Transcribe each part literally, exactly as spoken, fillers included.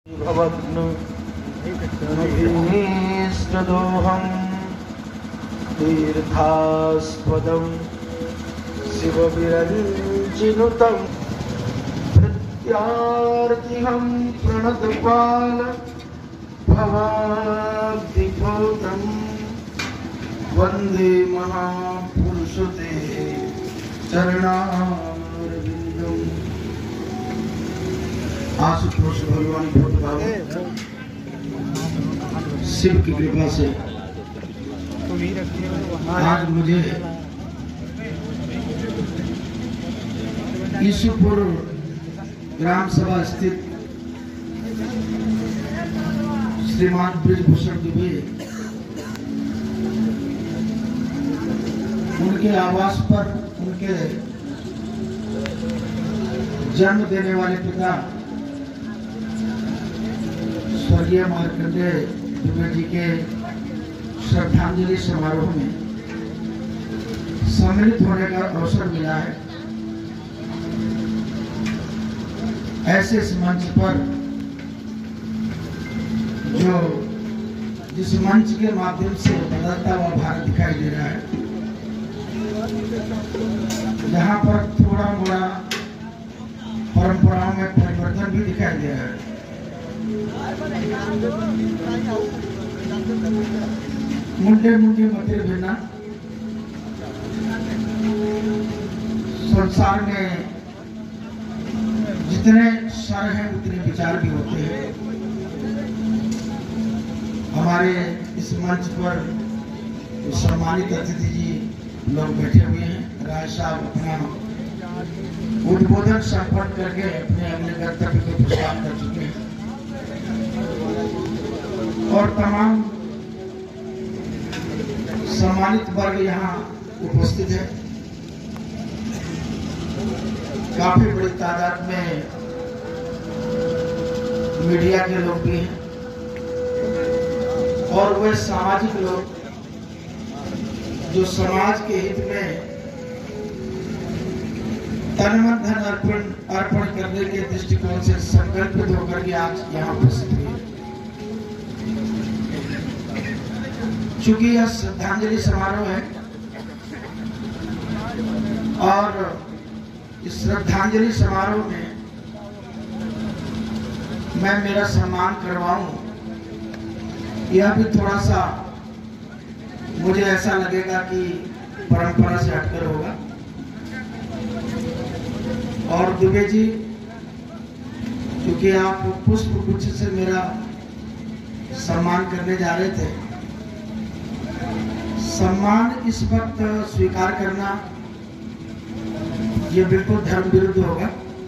भवग्नोहं तीर्थास्पदं शिवविरञ्जिनुतं प्रत्यार्तिहं प्रणतपाल भवाब्धिभूतं वन्दे महापुरुषते चरणारविन्दम्। आशुतोष भगवान बहुत बाबू शिव की कृपा से आज मुझे ईशुपुर ग्राम सभा स्थित श्रीमान ब्रिजभूषण दुबे उनके आवास पर उनके जन्म देने वाले पिता स्वर्गीय मार्कंडेय दुबे जी के श्रद्धांजलि समारोह में सम्मिलित होने का अवसर मिला है। ऐसे इस मंच पर जो जिस मंच के माध्यम से बदलता हुआ भारत दिखाई दे रहा है, जहां पर थोड़ा मोड़ा परंपराओं में परिवर्तन भी दिखाई दे रहा है। मुंडे मुंडे मते बिना संसार में जितने स्वर हैं उतने विचार भी होते हैं। हमारे इस मंच पर सम्मानित अतिथि जी लोग बैठे हुए हैं। राय साहब अपना उद्बोधन संपन्न करके अपने अगले कर्तव्य को प्रस्ताव कर चुके हैं और तमाम सम्मानित वर्ग यहाँ उपस्थित है। काफी बड़ी तादाद में मीडिया के लोग भी हैं और वे सामाजिक लोग जो समाज के हित में तन मन धन अर्पण अर्पण करने के दृष्टिकोण से संकल्पित होकर के आज यहाँ उपस्थित हुए। चूंकि यह श्रद्धांजलि समारोह है और इस श्रद्धांजलि समारोह में मैं मेरा सम्मान करवाऊं, यह भी थोड़ा सा मुझे ऐसा लगेगा कि परंपरा से हटकर होगा। और दुबे जी, क्योंकि आप पुष्प गुच्छ से मेरा सम्मान करने जा रहे थे, सम्मान इस वक्त स्वीकार करना ये बिल्कुल धर्म विरुद्ध होगा।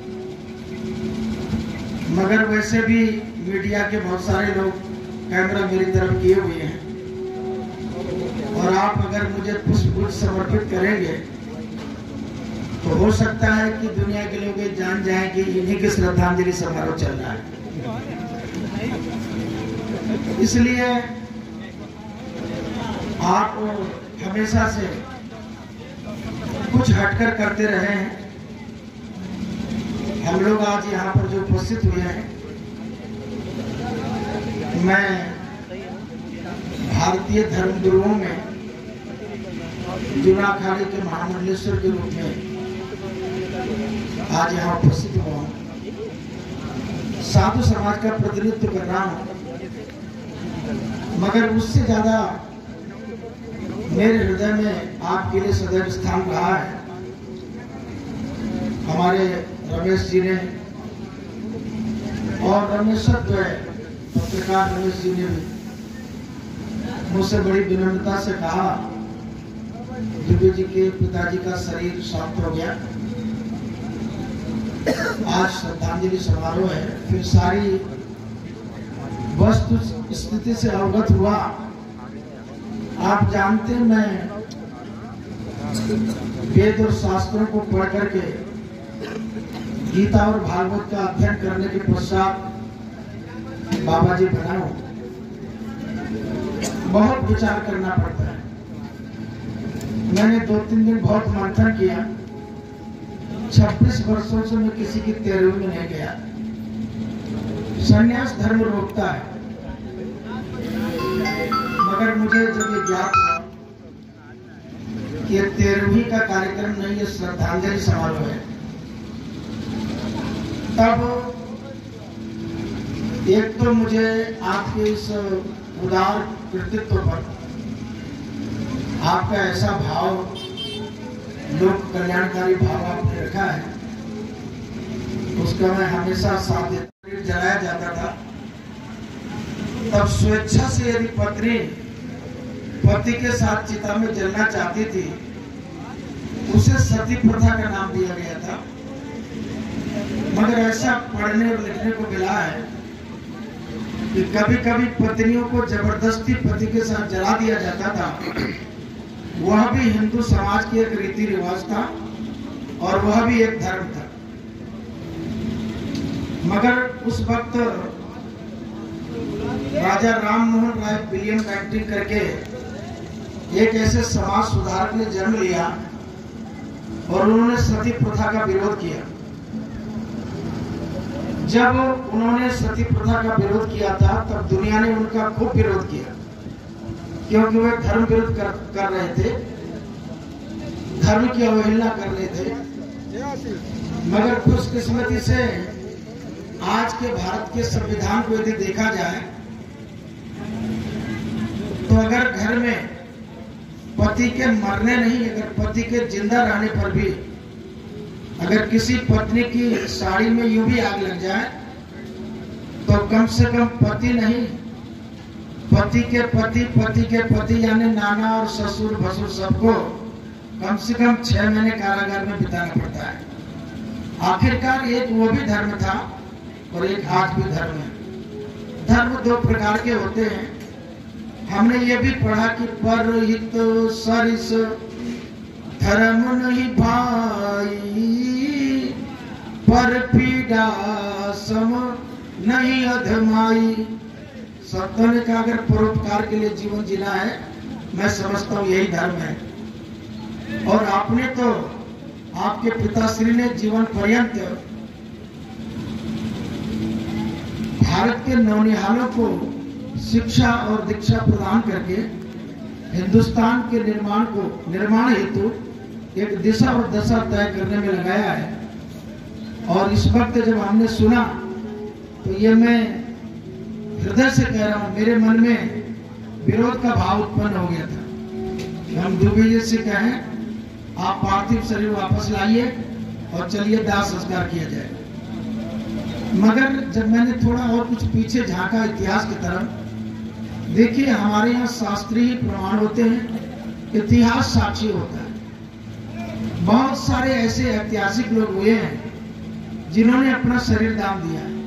मगर वैसे भी मीडिया के बहुत सारे लोग कैमरा मेरी तरफ किए हुए हैं और आप अगर मुझे पुष्पगुच्छ समर्पित करेंगे तो हो सकता है कि दुनिया के लोग ये जान जाएं कि इन्हीं के श्रद्धांजलि समारोह चल रहा है। इसलिए आप हमेशा से कुछ हटकर करते रहे हैं। हम लोग आज यहाँ पर जो उपस्थित हुए हैं, मैं भारतीय धर्म गुरुओं में जुना अखाड़े के महामंडलेश्वर के रूप में आज यहाँ उपस्थित हुआ हूँ। साधु समाज का प्रतिनिधित्व कर रहा हूँ, मगर उससे ज्यादा मेरे हृदय में आपके लिए सदैव स्थान रहा है। हमारे रमेश जी ने और रमेश पत्रकार रमेश जी ने भी मुझसे बड़ी विनम्रता से कहा, दुबे जी के पिताजी का शरीर शांत हो गया, आज श्रद्धांजलि समारोह है, फिर सारी वस्तु स्थिति से अवगत हुआ। आप जानते हैं, मैं वेद और शास्त्रों को पढ़ करके गीता और भागवत का अध्ययन करने के पश्चात बाबा जी बना हूं। बहुत विचार करना पड़ता है। मैंने दो तीन दिन बहुत मंथन किया। छब्बीस वर्षों से मैं किसी की तेरहवीं में नहीं गया। संन्यास धर्म रोकता है, मगर मुझे जब ये ज्ञात हुआ कि ये तेरहवीं का कार्यक्रम नहीं, ये श्रद्धांजलि समारोह है, तब एक तो मुझे आपके इस उदार कृतित्व पर आपका ऐसा भाव, लोक कल्याणकारी भाव आपने रखा है, उसका मैं हमेशा साथ देता। जलाया जाता था तब स्वेच्छा से यदि पत्नी पति के साथ चिता में जलना चाहती थी, उसे सती प्रथा का नाम दिया गया था। मगर ऐसा पढ़ने और लिखने को मिला है कि कभी कभी पत्नियों को जबरदस्ती पति के साथ जला दिया जाता था। वह भी हिंदू समाज की एक रीति रिवाज था और वह भी एक धर्म था। मगर उस वक्त राजा राम मोहन राय विलियम कैंटिंग करके एक ऐसे समाज सुधारक ने जन्म लिया और उन्होंने सती प्रथा का विरोध किया। जब उन्होंने सती प्रथा का विरोध किया था तब दुनिया ने उनका खूब विरोध किया, क्योंकि वे धर्म विरोध कर, कर रहे थे, धर्म की अवहेलना कर रहे थे। मगर खुशकिस्मती से आज के भारत के संविधान को यदि देखा जाए तो अगर घर में पति के मरने नहीं, अगर पति के जिंदा रहने पर भी अगर किसी पत्नी की साड़ी में यूं भी आग लग जाए तो कम से कम पति नहीं, पति के पति, पति के पति यानी नाना और ससुर भसुर सबको कम से कम छह महीने कारागार में बिताना पड़ता है। आखिरकार एक वो भी धर्म था और एक आज भी धर्म है। धर्म दो प्रकार के होते हैं। हमने ये भी पढ़ा कि परहित सरिस धर्म नहीं भाई, पर पीड़ा सम नहीं अधमाई। सत्य ने कहा अगर परोपकार के लिए जीवन जीना है, मैं समझता हूँ यही धर्म है। और आपने तो, आपके पिताश्री ने जीवन पर्यंत भारत के नौनिहालों को शिक्षा और दीक्षा प्रदान करके हिंदुस्तान के निर्माण को निर्माण हेतु एक दिशा और दशा तय करने में लगाया है। और इस वक्त जब हमने सुना तो ये मैं हृदय से कह रहा हूँ, मेरे मन में विरोध का भाव उत्पन्न हो गया था। हम दुबे जी से कहें आप पार्थिव शरीर वापस लाइए और चलिए दाह संस्कार किया जाए। मगर जब मैंने थोड़ा और कुछ पीछे झांका इतिहास की तरफ, देखिए हमारे यहाँ शास्त्रीय प्रमाण होते हैं, इतिहास साक्षी होता है। बहुत सारे ऐसे ऐतिहासिक लोग हुए हैं जिन्होंने अपना शरीर दान दिया है।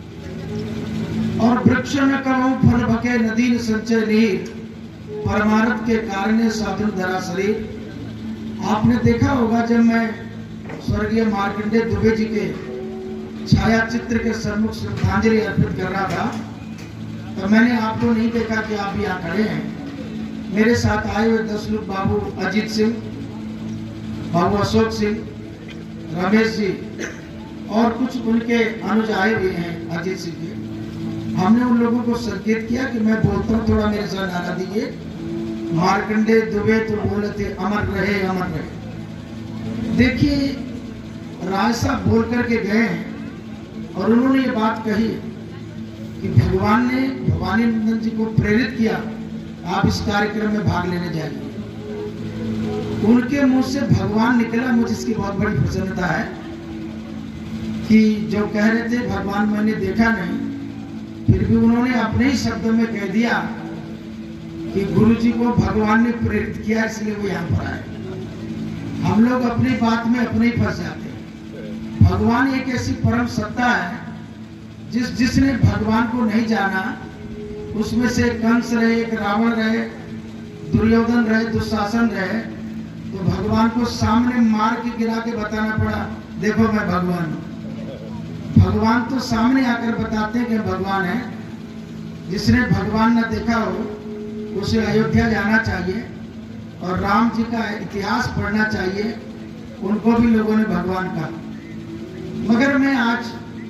और वृक्ष में कहूं फल भके नदी न संचय नीर, परमार्थ के कारण साधु धरा शरीर। आपने देखा होगा जब मैं स्वर्गीय मार्कंडेय दुबे जी के छाया चित्र के सम्मुख श्रद्धांजलि अर्पित कर रहा था तो मैंने आपको नहीं देखा कि आप भी यहाँ खड़े हैं। मेरे साथ आए हुए दस लोग, बाबू अजीत सिंह, बाबू अशोक सिंह, रमेश जी और कुछ उनके अनुज आए हुए हैं अजीत सिंह के। हमने उन लोगों को संकेत किया कि मैं बोलता हूँ, थोड़ा मेरे साथ नारा दीजिए। मार्कंडेय दुबे तो बोले थे अमर रहे अमर रहे। देखिए राय साहब बोल करके गए हैं और उन्होंने ये बात कही कि भगवान ने भवानी नंदन जी को प्रेरित किया आप इस कार्यक्रम में भाग लेने जाइए। उनके मुंह से भगवान निकला, मुझे इसकी बहुत बड़ी प्रसन्नता है कि जो कह रहे थे भगवान मैंने देखा नहीं, फिर भी उन्होंने अपने ही शब्दों में कह दिया कि गुरु जी को भगवान ने प्रेरित किया इसलिए वो यहाँ पर आए। हम लोग अपनी बात में अपने ही फंस जाते हैं। भगवान एक ऐसी परम सत्ता है जिस जिसने भगवान को नहीं जाना, उसमें से कंस रहे, एक रावण रहे, दुर्योधन रहे, दुशासन रहे, तो भगवान को सामने मार के गिरा के बताना पड़ा देखो मैं भगवान हूं। भगवान तो सामने आकर बताते हैं कि भगवान है। जिसने भगवान न देखा हो उसे अयोध्या जाना चाहिए और राम जी का इतिहास पढ़ना चाहिए। उनको भी लोगों ने भगवान कहा। मगर मैं आज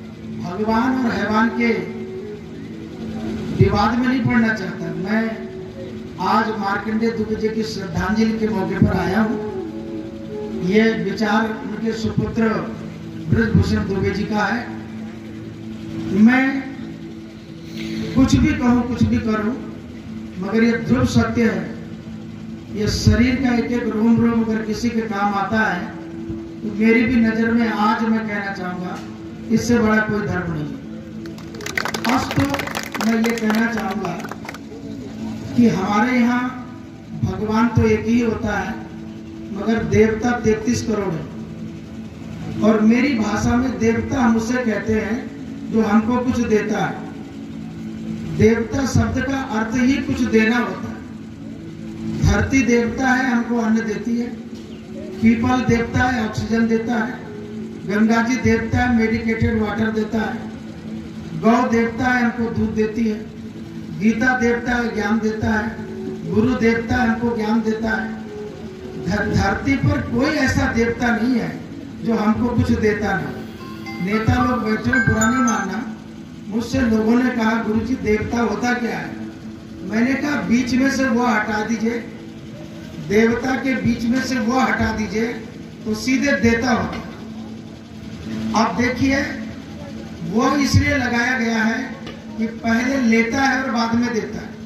भगवान और हैवान के विवाद में नहीं पड़ना चाहता। मैं आज मार्कंडेय दुबे जी की श्रद्धांजलि के मौके पर आया हूँ। ये विचार उनके सुपुत्र ब्रजभूषण दुबे जी का है। मैं कुछ भी कहूँ, कुछ भी करूँ, मगर ये ध्रुव सत्य है, ये शरीर का एक एक रोम रोम अगर किसी के काम आता है तो मेरी भी नजर में आज मैं कहना चाहूंगा इससे बड़ा कोई धर्म नहीं है। आज तो मैं ये कहना चाहूंगा कि हमारे यहाँ भगवान तो एक ही होता है, मगर देवता तैतीस करोड़ है। और मेरी भाषा में देवता हम उसे कहते हैं जो हमको कुछ देता है। देवता शब्द का अर्थ ही कुछ देना होता है। धरती देवता है, हमको अन्न देती है। पीपल देवता है, ऑक्सीजन देता है। गंगा जी देवता है, मेडिकेटेड वाटर देता है। गौ देवता है, हमको दूध देती है। गीता देवता है, ज्ञान देता है। गुरु देवता है, हमको ज्ञान देता है। धरती पर कोई ऐसा देवता नहीं है जो हमको कुछ देता नहीं। नेता लोग बैठे हो, बुरा नहीं मानना। मुझसे लोगों ने कहा गुरुजी देवता होता क्या है? मैंने कहा बीच में से वो हटा दीजिए, देवता के बीच में से वो हटा दीजिए तो सीधे देता होता। अब देखिए वो इसलिए लगाया गया है कि पहले लेता है और बाद में देता है।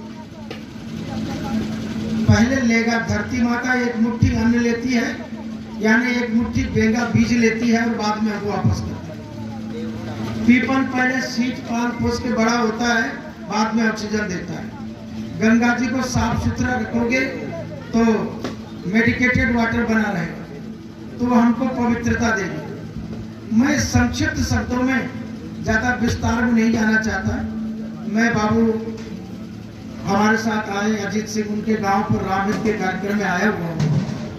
पहले लेगा, धरती माता एक मुट्ठी अन्न लेती है, यानी एक मुट्ठी बेंगा बीज लेती है और बाद में वो वापस करता है। पीपल पहले सींच पाल पोस के बड़ा होता है, बाद में ऑक्सीजन देता है। गंगा जी को साफ सुथरा रखोगे तो मेडिकेटेड वाटर बना रहेगा, तो वो हमको पवित्रता देगी। मैं संक्षिप्त शब्दों में ज्यादा विस्तार में नहीं जाना चाहता। मैं बाबू हमारे साथ आए अजीत सिंह, उनके गांव पर रामहित के कार्यक्रम में आया हुआ हूँ।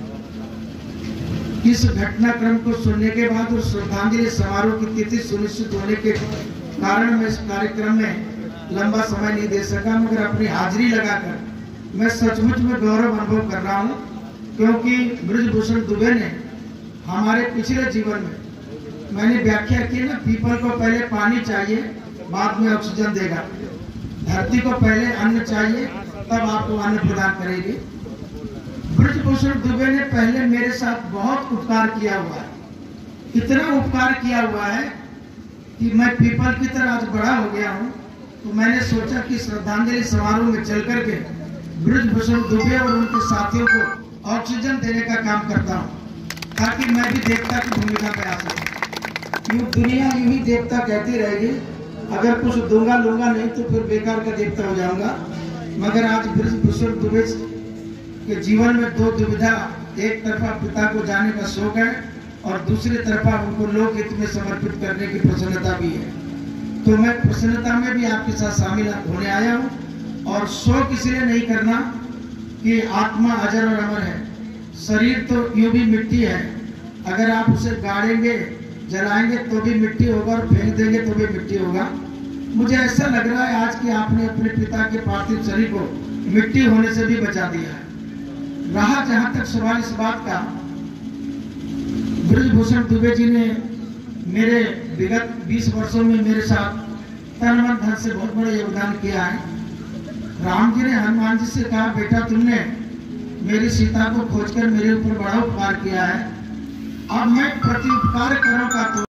इस घटनाक्रम को सुनने के बाद और श्रद्धांजलि समारोह की तिथि सुनिश्चित होने के कारण मैं इस कार्यक्रम में लंबा समय नहीं दे सका, मगर अपनी हाजिरी लगाकर मैं सचमुच में गौरव अनुभव कर रहा हूँ, क्योंकि ब्रजभूषण दुबे ने हमारे पिछले जीवन में, मैंने व्याख्या की ना, पीपल को पहले पानी चाहिए, बाद में ऑक्सीजन देगा। धरती को पहले अन्न चाहिए, तब आपको अन्न प्रदान करेगी। ब्रजभूषण दुबे ने पहले मेरे साथ बहुत उपकार किया हुआ है। इतना उपकार किया हुआ है कि मैं पीपल की तरह आज बड़ा हो गया हूँ। तो मैंने सोचा कि श्रद्धांजलि समारोह में चल करके ब्रजभूषण दुबे और उनके साथियों को ऑक्सीजन देने का काम करता हूँ, ताकि मैं भी देवता की भूमिका में आ सकूं। यूं दुनिया यूं ही देवता कहती रहेगी, अगर कुछ दूंगा लूंगा नहीं तो फिर बेकार का देवता हो जाऊंगा। मगर आज ब्रजभूषण दुबे के जीवन में दो दुविधा, एक तरफा पिता को जाने का शौक है और दूसरी तरफा उनको लोक हित में समर्पित करने की प्रसन्नता भी है। तो मैं प्रसन्नता में भी आपके साथ शामिल होने आया हूँ। और शौक इसलिए नहीं करना कि आत्मा अजर और अमर है, शरीर तो यूं भी मिट्टी है, अगर आप उसे गाड़ेंगे जलाएंगे तो भी मिट्टी होगा और फेंक देंगे तो भी मिट्टी होगा। मुझे ऐसा लग रहा है आज कि आपने अपने पिता के पार्थिव शरीर को मिट्टी होने से भी बचा दिया है। रहा जहां तक सवाल इस बात का, ब्रजभूषण दुबे जी ने मेरे विगत बीस वर्षों में मेरे साथ तन मन धन से बहुत बड़ा योगदान किया है। राम जी ने हनुमान जी से कहा, बेटा तुमने मेरी सीता को खोजकर मेरे ऊपर बड़ा उपकार किया है, अब मैं प्रति उपकार करूंगा तो